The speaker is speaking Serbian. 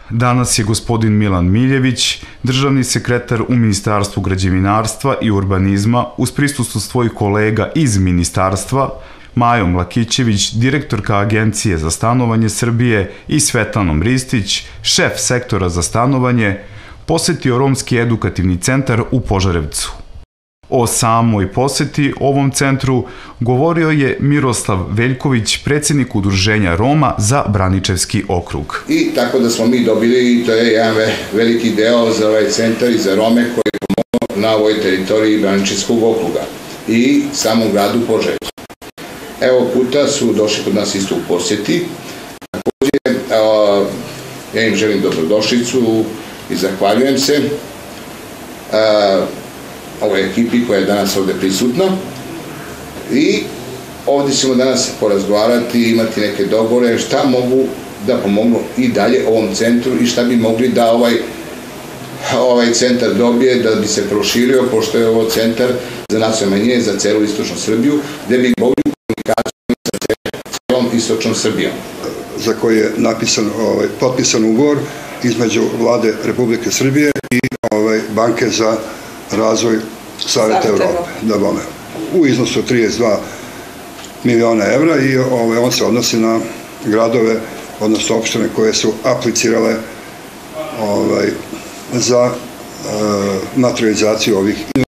Danas je gospodin Milan Miljević, državni sekretar u Ministarstvu građevinarstva i urbanizma, uz prisustvo svojih kolega iz ministarstva, Majom Mlakićević, direktorka Agencije za stanovanje Srbije, i Svetanom Ristić, šef sektora za stanovanje, posetio Romski edukativni centar u Požarevcu. O samoj poseti ovom centru govorio je Miroslav Veljković, predsjednik Udruženja Roma za Braničevski okrug. I tako da smo mi dobili, i to je jedan veliki deo za ovaj centar i za Rome koji je pomogao na ovoj teritoriji Braničevskog okruga i samom gradu Požarevcu. Evo puta su došli kod nas isto u posjeti. Također, ja im želim dobrodošlicu i zahvaljujem se ovoj ekipi koja je danas ovde prisutna. I ovde ćemo danas porazgovarati i imati neke dogovore šta mogu da pomognu i dalje ovom centru i šta bi mogli da ovaj centar dobije da bi se proširio, pošto je ovo centar za nacionalne manjine, za celu istočnu Srbiju, gde bi mogli komunikaciju sa celom istočnom Srbijom. Za koji je potpisan ugovor između Vlade Republike Srbije i Banke za razvoj Saveta Evrope, u iznosu 32 miliona evra, i on se odnosi na gradove, odnosno opštine koje su aplicirale za materializaciju ovih